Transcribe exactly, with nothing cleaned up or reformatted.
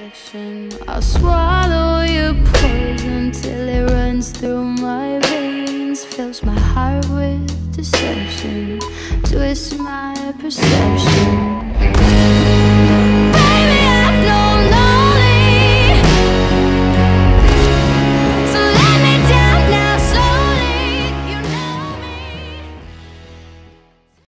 addiction. I'll swallow your poison till it runs through my veins, fills my heart with deception, twists my perception.